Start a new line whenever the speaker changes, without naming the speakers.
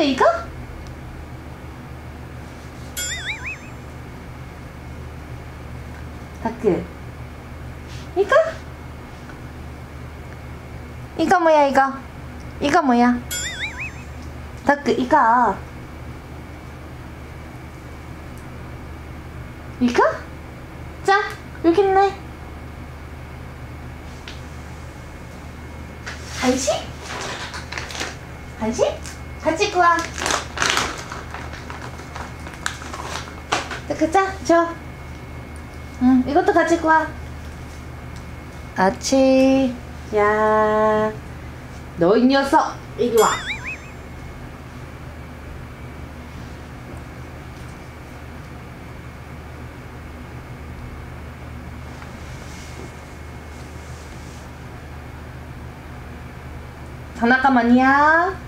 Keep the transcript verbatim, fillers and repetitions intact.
이거? 다크 이거? 이거 뭐야 이거? 이거 뭐야? 다크 이거 이거? 자 여기 있네. 간식? 간식? 가지고 와. 다크 자 줘. 응 이것도 가지고 와. 아치 야 너 이 녀석 이리 와. 장난감 아니야?